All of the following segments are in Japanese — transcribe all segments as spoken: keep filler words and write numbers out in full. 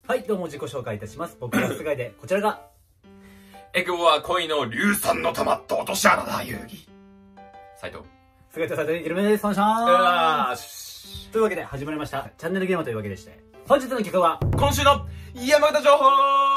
はい、どうも自己紹介いたします。僕は菅井で、こちらがエクボは恋の硫酸の溜まった落とし穴だ、遊戯斉藤菅井と斉藤イルメです。お願いします。というわけで始まりましたチャンネルゲームというわけでして、本日の企画は今週の山形情報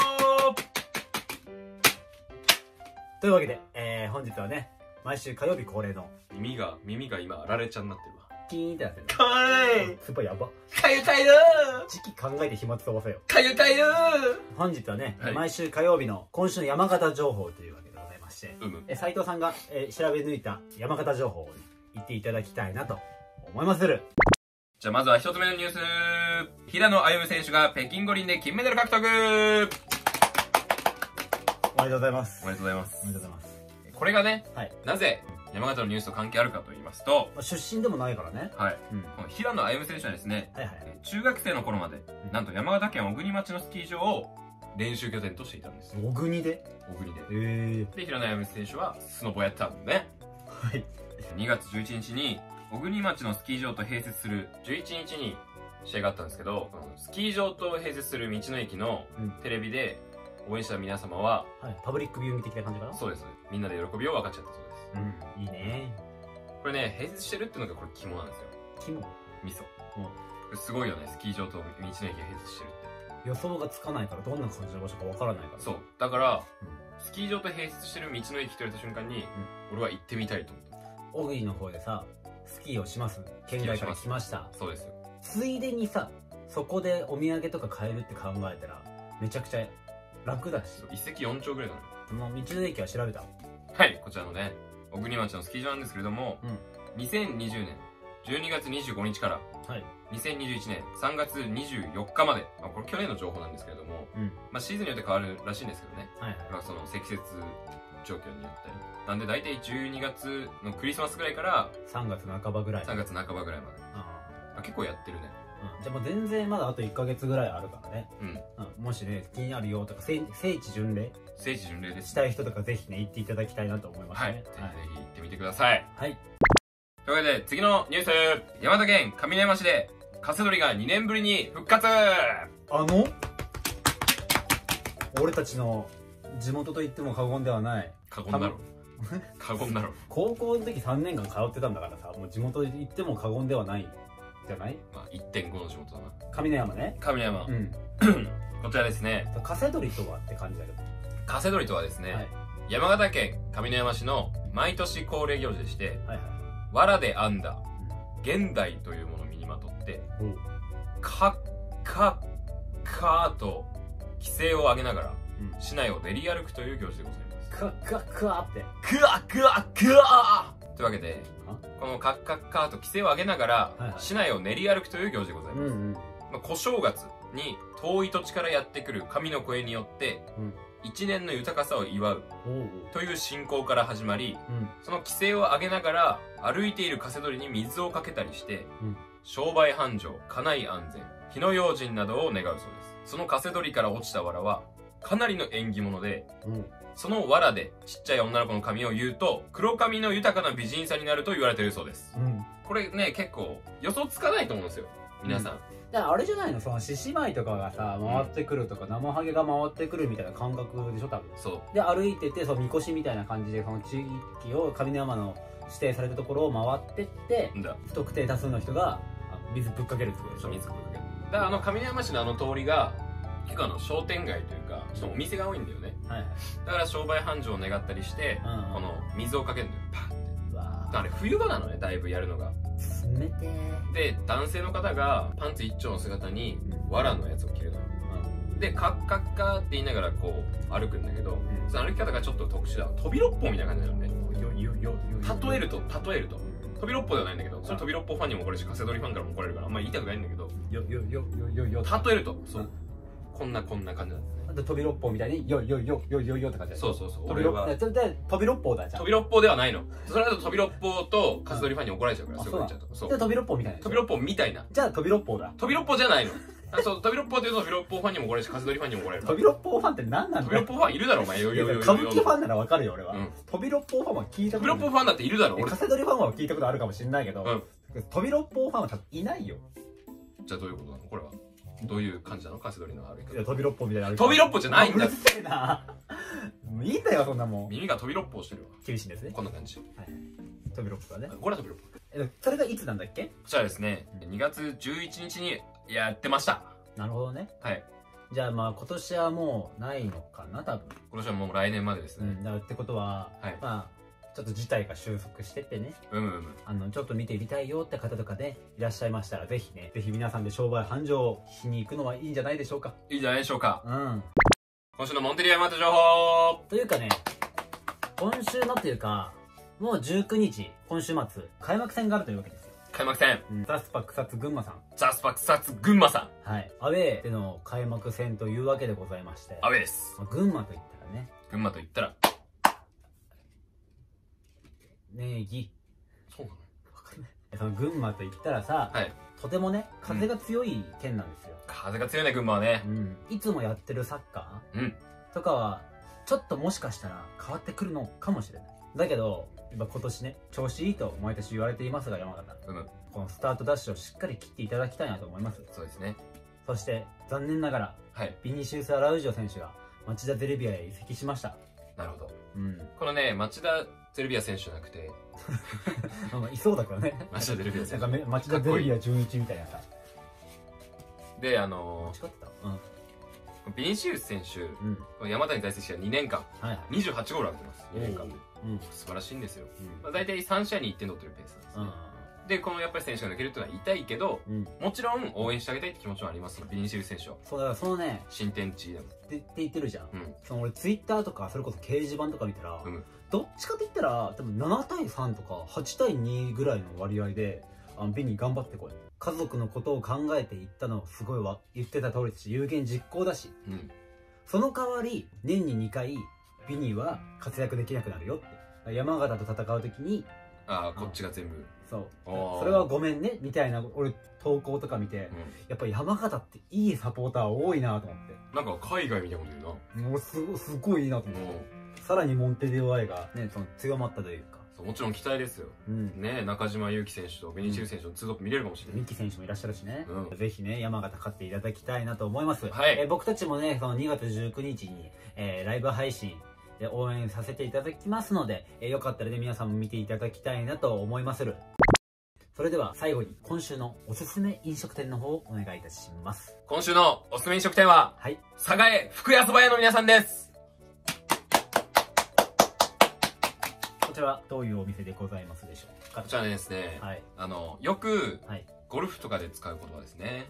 というわけで、えー、本日はね、毎週火曜日恒例の耳が耳が今あられちゃんになってるわ。 キーンってなってる。 かわいい。 すっぱいやば。 かゆかゆ時期考えて暇つばせよ。 かゆかゆ。 本日はね、 はい、 毎週火曜日の今週の山形情報というわけでございまして、 うむ、 え斉藤さんが、えー、調べ抜いた山形情報を言っていただきたいなと思いまする。 じゃあまずは一つ目のニュース。平野歩夢選手が北京五輪で金メダル獲得。おめでとうございます。 おめでとうございます。 おめでとうございます。 これがね、 はい、 なぜ山形のニュースと関係あるかと言いますと、 出身でもないからね。 はい、うん、この平野歩夢選手はですね、 はいはい、 中学生の頃まで、うん、なんと山形県小国町のスキー場を練習拠点としていたんです。 小国で小国で。 へー。 で、平野歩夢選手はスノボやってたんでね。 はい。 にがつじゅういちにちに小国町のスキー場と併設するじゅういちにちに試合があったんですけど、スキー場と併設する道の駅のテレビで応援した皆様は、 はい、パブリックビューイング的な感じかな。 そうです。みんなで喜びを分かっちゃったそうです。 うん、いいね。 これね、併設してるっていうのがこれ肝なんですよ。 肝？ 味噌。うん。これすごいよね、スキー場と道の駅が併設してるって。 予想がつかないから、どんな感じの場所かわからないから。 そう。だから、うん、スキー場と併設してる道の駅と言われた瞬間に、うん、俺は行ってみたいと思った。 小国の方でさ、スキーをします。県外から来ました。 そうですよ。 ついでにさ、そこでお土産とか買えるって考えたら、めちゃくちゃ楽だし。 一石四鳥ぐらいなのよ。 その道の駅は調べた。 はい、こちらのね、小国町のスキー場なんですけれども、うん、にせんにじゅうねんじゅうにがつにじゅうごにちから、はい、にせんにじゅういちねんさんがつにじゅうよっかまで、まあ、これ去年の情報なんですけれども、うん、まあシーズンによって変わるらしいんですけどね、はいはい、まあその積雪状況によったり、なんで大体じゅうにがつのクリスマスぐらいからさんがつなかばぐらい、 さんがつなかばぐらいまで、ああ結構やってるね。 うん、じゃあもう全然まだあといっかげつぐらいあるからね、うんうん、もしね気になるよとか聖地巡礼聖地巡礼ですしたい人とかぜひね行っていただきたいなと思いますね。はい、ぜひぜひ行ってみてください。 はい。 というわけで次のニュース、山形県上山市でカセドリがにねんぶりに復活。 あの俺たちの地元と言っても過言ではない。 過言だろ過言だろ高校の時さんねんかん通ってたんだからさ、もう地元で言っても過言ではないじゃない。まあ いってんご の地元だな。 上山ね。 上山、うん、こちらですね。 カセドリとはって感じだけど、 カセドリとはですね、はい、山形県上山市の毎年恒例行事でして、はいはい、藁で編んだ現代というものを身にまとって、うん、カッカッカーと規制を上げながら、うん、市内を練り歩くという行事でございます。 カッカッカーってクワクワクワーというわけで、このカッカッカーと規制を上げながら、はいはい、市内を練り歩くという行事でございます。うんうん、まあ、小正月に遠い土地からやってくる神の声によって、うん、一年の豊かさを祝うという信仰から始まり、うん、その規制を上げながら歩いているカセドリに水をかけたりして、うん、商売繁盛、家内安全、火の用心などを願うそうです。そのカセドリから落ちた藁はかなりの縁起物で、うん、その藁でちっちゃい女の子の髪を言うと黒髪の豊かな美人さになると言われているそうです。うん、これね結構予想つかないと思うんですよ皆さん。うん、 だからあれじゃないの、その獅子舞とかがさ回ってくるとか、うん、生ハゲが回ってくるみたいな感覚でしょ多分。そうで歩いてて、そのみこしみたいな感じでその地域を上山の指定されたところを回ってって不特定多数の人が水ぶっかけるってことでしょ。水ぶっかける。 だからあの上山市のあの通りが結構あの商店街というかちょっとお店が多いんだよね。はいはい、だから商売繁盛を願ったりして、うんうん、この水をかけるんだよパーって。だから冬場なのねだいぶやるのが。 冷てー。 で男性の方がパンツ一丁の姿に藁のやつを着るのよ。うん、でカッカッカーって言いながらこう歩くんだけど、うん、その歩き方がちょっと特殊だ。飛び六方みたいな感じなのね。例えると例えると飛び六方ではないんだけど、それ飛び六方ファンにも怒られるしカセドリファンからも怒られるからあんまり言いたくないんだけど、よよよよよよ例えるとそう。こんなこんな感じなんですね。 あと飛び六方みたいによよよよよよって感じだ。 そうそうそう。 飛び六方で飛び六方だじゃん。 飛び六方ではないの。それだと飛び六方とカセドリファンに怒られちゃうから。そう言っちゃうと。 そう。じゃあ飛び六方みたいな。 飛び六方みたいな。 じゃあ飛び六方だ。 飛び六方じゃないの。あそう飛び六方って言うと飛び六方ファンにも怒られるしカセドリファンにも怒られる。 飛び六方ファンって何なんだ。 飛び六方ファンいるだろお前。よよよよ。 歌舞伎ファンならわかるよ俺は。飛び六方ファンは聞いたことない。 飛び六方ファンだっているだろ。 カセドリファンは聞いたことあるかもしれないけど、飛び六方ファンは多分いないよ。 じゃあどういうことなのこれは。 どういう感じなの？カセドリの歩き方。 いや飛び六歩みたいな歩き方。飛び六歩じゃないんだ。 うるせえな。もういいんだよそんなもん。 耳が飛び六歩をしてるわ。 厳しいんですね。 こんな感じ。 はい。飛び六歩はね。 これは飛び六歩。 え、それがいつなんだっけ？ こちらですね、にがつじゅういちにちにやってました。 なるほどね。 はい。 じゃあまあ今年はもうないのかな多分。 今年はもう来年までですね。 うん、だからってことは、はい、まあちょっと事態が収束してってね、 うんうん、 あのちょっと見てみたいよって方とかで、ね、いらっしゃいましたらぜひね、ぜひ皆さんで商売繁盛しに行くのはいいんじゃないでしょうか。 いいんじゃないでしょうか。 うん。 今週のモンテリアマート情報というかね、今週のというかもうじゅうくにち、今週末開幕戦があるというわけですよ。 開幕戦、 うん、ザスパ草津群馬さん。 ザスパ草津群馬さん。 はい。アウェーでの開幕戦というわけでございまして。 アウェーです。 まあ、群馬といったらね。 群馬といったら。 ネギ。 そうなの？ わかんない。その群馬といったらさ、はい、とてもね、風が強い県なんですよ。 うん、風が強いね、群馬はね。 うん。いつもやってるサッカー、うん、とかは、ちょっともしかしたら変わってくるのかもしれない。だけど、今年ね、調子いいと毎年言われていますが、山形。うん。このスタートダッシュをしっかり切っていただきたいなと思います。 そうですね。 そして、残念ながら、はい、ビニシウス・アラウジョ選手が町田ゼルビアへ移籍しました。 なるほど。うん。このね、町田ゼルビア選手じゃなくて、 まあいそうだからね。 町田ゼルビア選手。 なんか町田ゼルビア純一みたいなさ。 で、あのー、間違ってた。うん。 ビニシウス選手、うん、山田に在籍してにねんかん、はいはい、にじゅうはちゴール挙げてます。にねんかんで。うん、素晴らしいんですよ。うん、まあ、大体さんしあいにいってん取ってるペースなんですね。うん、で、このやっぱり選手が抜けるっていうのは痛いけど、うん、もちろん応援してあげたいって気持ちはありますよ、ビニシウス選手は。 そうだからそのね、 新天地でも。 ってって言ってるじゃん。うん、その俺ツイッターとかそれこそ掲示板とか見たら、うん、どっちかって言ったら多分ななたいさんとかはちたいにぐらいの割合で、あのビニ頑張ってこい。家族のことを考えていったのすごいわ、言ってた通りだし、有言実行だし。うん、その代わり年ににかいビニは活躍できなくなるよって。山形と戦う時に、 ああこっちが全部、 そうそれはごめんねみたいな俺投稿とか見て、うん、やっぱり山形っていいサポーター多いなと思って。 なんか海外みたいなこと言うな。 もうすごすごいいいなと思って、さらにモンテデオアイがねその強まったというか。 もちろん期待ですよ、うん、ね、中島佑樹選手とベニシウス選手のツートップ見れるかもしれない。 ミッキー選手もいらっしゃるしね、うん、ぜひね山形勝っていただきたいなと思います。 はい、 え僕たちもねそのにがつじゅうくにちに、えー、ライブ配信で応援させていただきますので、えー、よかったらね皆さんも見ていただきたいなと思いまする。それでは最後に今週のおすすめ飲食店の方をお願いいたします。 今週のおすすめ飲食店は、はい、佐賀江福屋そば屋の皆さんです。 こちらはどういうお店でございますでしょうか。 こちらですね、はい、あのよく、はい、ゴルフとかで使う言葉ですね。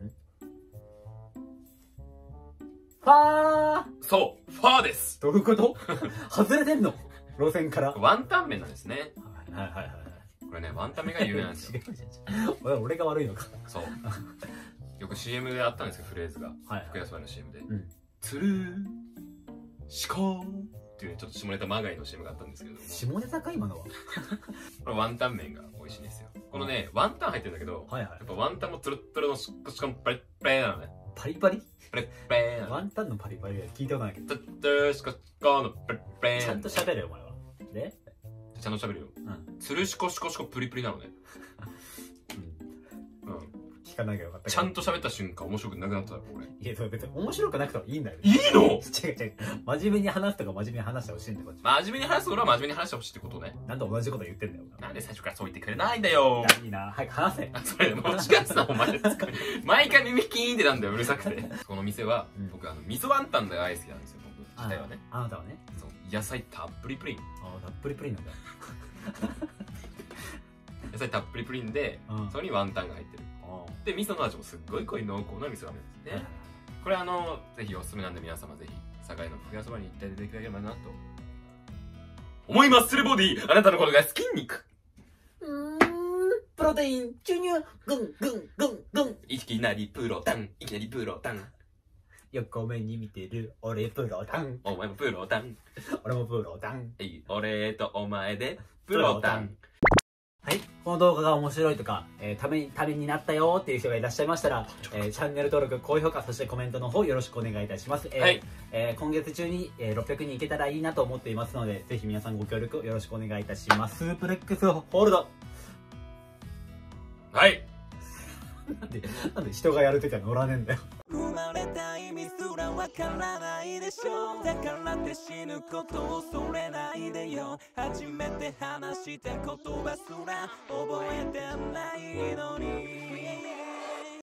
ファー。 そう、ファーです。 どういうこと外れてんの路線から。 ワンタン麺なんですね。 はいはいはいはい。 これね、ワンタン麺が有名なんですよ。 俺が悪いのか。 そう。よく シーエム であったんですよ、フレーズが。はい、福屋そばの シーエム で。うん、つるー、しこーっていうね、ちょっと下ネタまがいの シーエム があったんですけど。 下ネタか今のは。 これワンタン麺が美味しいんですよ。このね、ワンタン入ってるんだけど、はいはい、やっぱワンタンもつるっつるのしっこしかもパリッパリなのね。 パリパリパリッパリなの。 ワンタンのパリパリ聞いたことないけど。 つるっつるしこしこのパリッパリ。 ちゃんと喋れよお前は。でちゃんと喋るよ。うん。つるしこしこしこプリプリなのね。 うん。うん。聞かなきゃよかった。 ちゃんと喋った瞬間面白くなくなっただろ、これ。 いや、それ別に面白くなくてもいいんだよ。 いいの？違う違う。真面目に話すとか真面目に話してほしいんだよ、こっち。 真面目に話す俺は真面目に話してほしいってことね。 なんで同じこと言ってんだよ。 なんで最初からそう言ってくれないんだよ。 いいな。早く話せ。 それ、もう違うさ、お前。毎回耳キーンってなんだよ、うるさくて。この店は、僕、あの、味噌ワンタンが大好きなんですよ、僕自体はね。 あなたはね。 そう。野菜たっぷりプリン。 ああ、たっぷりプリンなんだ。 野菜たっぷりプリンで、そこにワンタンが入ってる。で、味噌の味もすっごい濃い濃厚な味噌ラーメンですね。これあの、ぜひおすすめなんで皆様ぜひ、佐賀江の福屋そばに行っていただければなと思います。スルボディ、あなたのことが筋肉。 うーん、プロテイン、注入、グングングングン。 いきなりプロタン、いきなりプロタン。 横目に見てる、俺プロタン。 お前もプロタン。 俺もプロタン。 俺とお前で、プロタン。 はい。この動画が面白いとか、えー、ために、ためになったよっていう人がいらっしゃいましたら、えー、チャンネル登録、高評価、そしてコメントの方よろしくお願いいたします。えーはい、えー、今月中に、えー、ろっぴゃくにんいけたらいいなと思っていますので、ぜひ皆さんご協力よろしくお願いいたします。スープレックスホールド。 はい。 なんでなんで人がやるときは乗らねえんだよ。 生まれた意味すらわからないでしょ。だからって死ぬことを恐れないでよ。初めて話した言葉すら覚えてないのに